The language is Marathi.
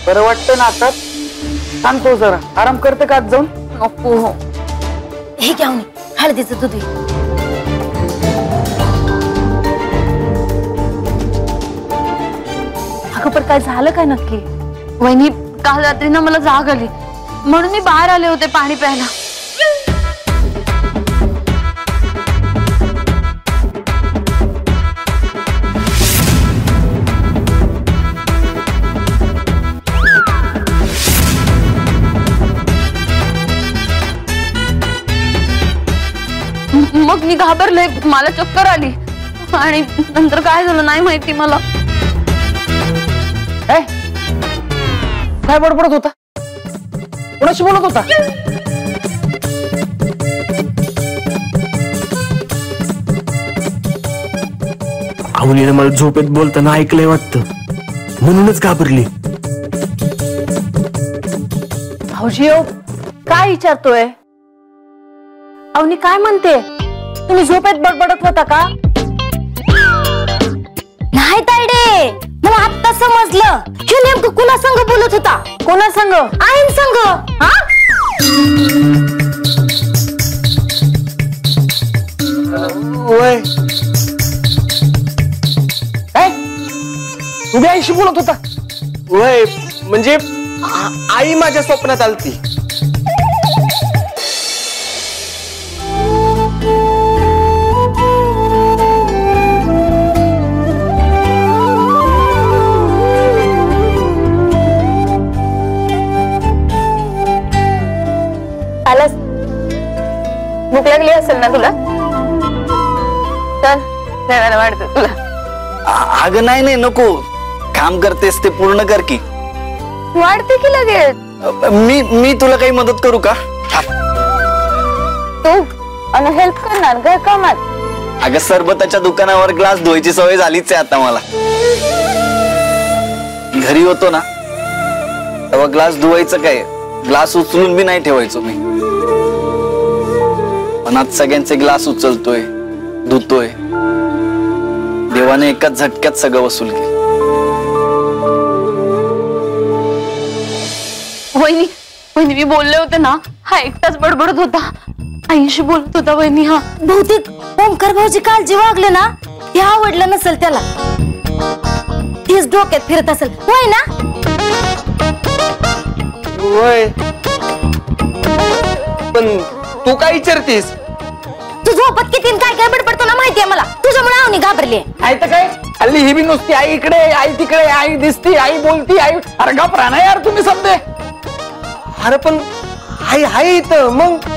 बरं वाटतं ना आता? सांगतो जरा आराम करते का आज जाऊन? नको हो, हे घ्या हळदीचं दूध. अगं पण काय झालं काय नक्की? वहिनी काल रात्री ना मला जाग आली म्हणून मी बाहेर आले होते पाणी प्यायला. मग मी घाबरले, मला चक्कर आली आणि नंतर काय झालं नाही माहिती मला. काय बडबडत होता? कोणाशी बोलत होता? आवनीने मला झोपेत बोलताना ऐकलंय वाटतं, म्हणूनच घाबरली. भाऊजी काय विचारतोय? अवनी काय म्हणते? तुम्ही झोपेत बडबडत होता का? नाही तायडे, मला आत्ता समजलं. हे नेमकं कुणा संग बोलत होता? कोणा संग? आईन संग. हा वय तुम्ही आईशी बोलत होता? वय म्हणजे आई माझ्या स्वप्नात आलती. आलास? भूक लागली असेल ना तुला? चल जेवायला वाढते तुला. अगं नाही नाही नको, काम करतेस ते पूर्ण कर की. वाढते की लगेच. मी तुला काही मदत करू का? तू आणि हेल्प करणार घर कामात? अगं सरबताच्या दुकानावर ग्लास धुवायची सवय झालीच आहे आता मला. घरी होतो ना तेव्हा ग्लास धुवायचं काय, ग्लास उचलून बी नाही ठेवायचो मी. पण आज सगळ्यांचे ग्लास उचलतोय, धुतोय. देवाने एकाच झटक्यात सगळं वसूल केलं. वहिनी वहिनी मी बोलले होते ना, हा एकटाच बडबडत होता, आईशी बोलत होता. वहिनी हा बहुतेक ओंकार भाऊजी काळजी वागले ना, हे आवडलं नसेल त्याला. तीच डोक्यात फिरत असेल, होय ना? वय पण तू काय विचारतीस? तू झोपत किती काय काय बडबडतो ना माहितीये मला. तुझ्यामुळे आवनी घाबरली. आई तर काय हल्ली ही बी नुसती आई इकडे आई तिकडे, आई दिसती आई बोलती आई. अरे गप राहा ना यार तुम्ही समजे. अरे पण आई हाय इथं, मग